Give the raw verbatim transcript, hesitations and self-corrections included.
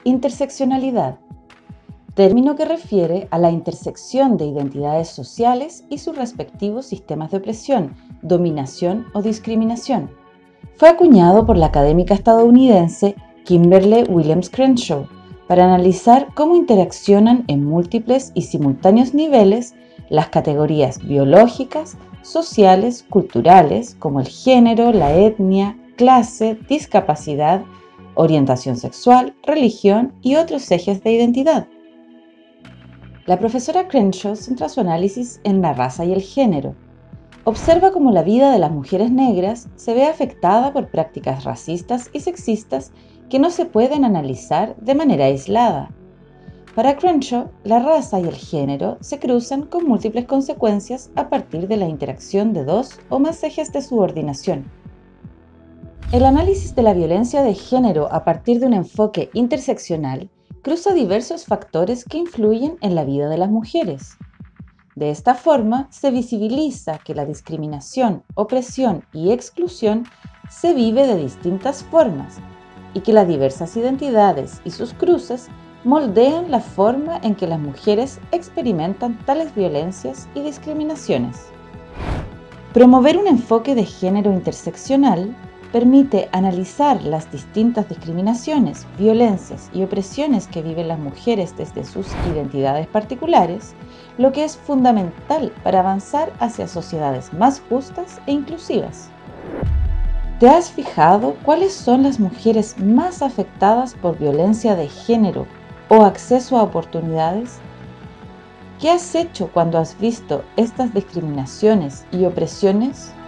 Interseccionalidad, término que refiere a la intersección de identidades sociales y sus respectivos sistemas de opresión, dominación o discriminación. Fue acuñado por la académica estadounidense Kimberly Williams Crenshaw para analizar cómo interaccionan en múltiples y simultáneos niveles las categorías biológicas, sociales, culturales, como el género, la etnia, clase, discapacidad, orientación sexual, religión y otros ejes de identidad. La profesora Crenshaw centra su análisis en la raza y el género. Observa cómo la vida de las mujeres negras se ve afectada por prácticas racistas y sexistas que no se pueden analizar de manera aislada. Para Crenshaw, la raza y el género se cruzan con múltiples consecuencias a partir de la interacción de dos o más ejes de subordinación. El análisis de la violencia de género a partir de un enfoque interseccional cruza diversos factores que influyen en la vida de las mujeres. De esta forma, se visibiliza que la discriminación, opresión y exclusión se vive de distintas formas y que las diversas identidades y sus cruces moldean la forma en que las mujeres experimentan tales violencias y discriminaciones. Promover un enfoque de género interseccional permite analizar las distintas discriminaciones, violencias y opresiones que viven las mujeres desde sus identidades particulares, lo que es fundamental para avanzar hacia sociedades más justas e inclusivas. ¿Te has fijado cuáles son las mujeres más afectadas por violencia de género o acceso a oportunidades? ¿Qué has hecho cuando has visto estas discriminaciones y opresiones?